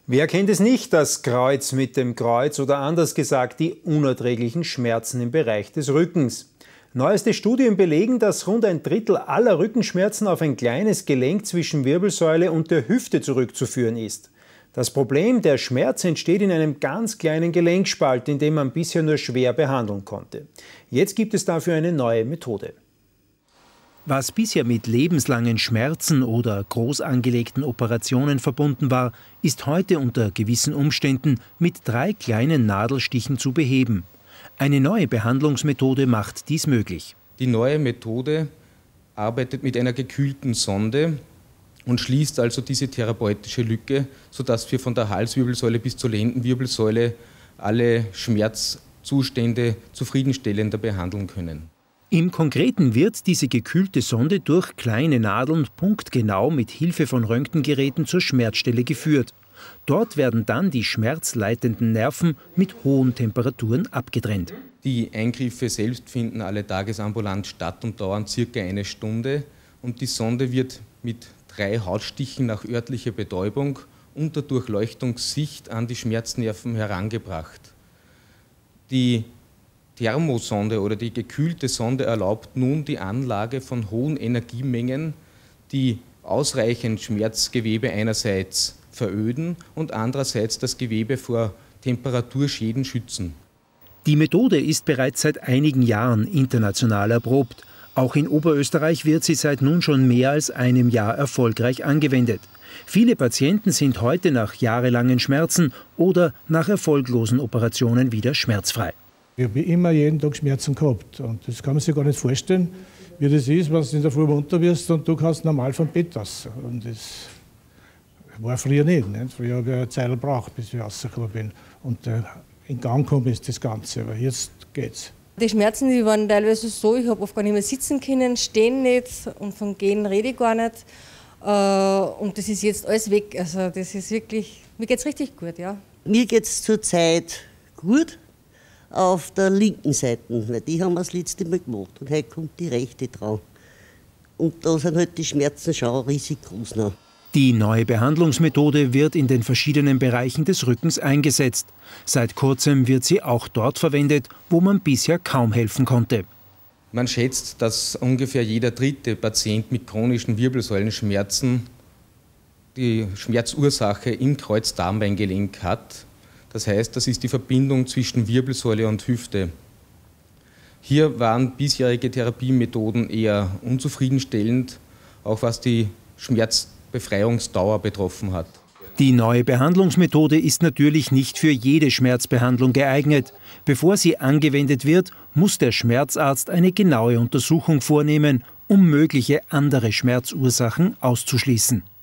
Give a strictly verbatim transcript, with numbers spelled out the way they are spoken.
Wer kennt es nicht, das Kreuz mit dem Kreuz oder anders gesagt die unerträglichen Schmerzen im Bereich des Rückens? Neueste Studien belegen, dass rund ein Drittel aller Rückenschmerzen auf ein kleines Gelenk zwischen Wirbelsäule und der Hüfte zurückzuführen ist. Das Problem, der Schmerz entsteht in einem ganz kleinen Gelenkspalt, in dem man bisher nur schwer behandeln konnte. Jetzt gibt es dafür eine neue Methode. Was bisher mit lebenslangen Schmerzen oder groß angelegten Operationen verbunden war, ist heute unter gewissen Umständen mit drei kleinen Nadelstichen zu beheben. Eine neue Behandlungsmethode macht dies möglich. Die neue Methode arbeitet mit einer gekühlten Sonde und schließt also diese therapeutische Lücke, sodass wir von der Halswirbelsäule bis zur Lendenwirbelsäule alle Schmerzzustände zufriedenstellender behandeln können. Im Konkreten wird diese gekühlte Sonde durch kleine Nadeln punktgenau mit Hilfe von Röntgengeräten zur Schmerzstelle geführt. Dort werden dann die schmerzleitenden Nerven mit hohen Temperaturen abgetrennt. Die Eingriffe selbst finden alle tagesambulant statt und dauern circa eine Stunde. Und die Sonde wird mit drei Hautstichen nach örtlicher Betäubung unter Durchleuchtungssicht an die Schmerznerven herangebracht. Die Thermosonde oder die gekühlte Sonde erlaubt nun die Anlage von hohen Energiemengen, die ausreichend Schmerzgewebe einerseits veröden und andererseits das Gewebe vor Temperaturschäden schützen. Die Methode ist bereits seit einigen Jahren international erprobt. Auch in Oberösterreich wird sie seit nun schon mehr als einem Jahr erfolgreich angewendet. Viele Patienten sind heute nach jahrelangen Schmerzen oder nach erfolglosen Operationen wieder schmerzfrei. Ich habe immer jeden Tag Schmerzen gehabt und das kann man sich gar nicht vorstellen, wie das ist, wenn du in der Früh munter wirst und du kannst normal vom Bett raus. Und das war früher nicht. nicht? Früher habe ich eine Zeit gebraucht, bis ich rausgekommen bin und äh, in Gang gekommen ist das Ganze, aber jetzt geht's. Die Schmerzen, die waren teilweise so, ich habe oft gar nicht mehr sitzen können, stehen nicht und vom Gehen rede ich gar nicht. Äh, und das ist jetzt alles weg. Also das ist wirklich, mir geht's richtig gut, ja. Mir geht's zurzeit gut. Auf der linken Seite, weil die haben wir das letzte Mal gemacht und heute kommt die rechte dran. Und da sind halt die Schmerzen schon riesig groß noch. Die neue Behandlungsmethode wird in den verschiedenen Bereichen des Rückens eingesetzt. Seit kurzem wird sie auch dort verwendet, wo man bisher kaum helfen konnte. Man schätzt, dass ungefähr jeder dritte Patient mit chronischen Wirbelsäulenschmerzen die Schmerzursache im Kreuzdarmbeingelenk hat. Das heißt, das ist die Verbindung zwischen Wirbelsäule und Hüfte. Hier waren bisherige Therapiemethoden eher unzufriedenstellend, auch was die Schmerzbefreiungsdauer betroffen hat. Die neue Behandlungsmethode ist natürlich nicht für jede Schmerzbehandlung geeignet. Bevor sie angewendet wird, muss der Schmerzarzt eine genaue Untersuchung vornehmen, um mögliche andere Schmerzursachen auszuschließen.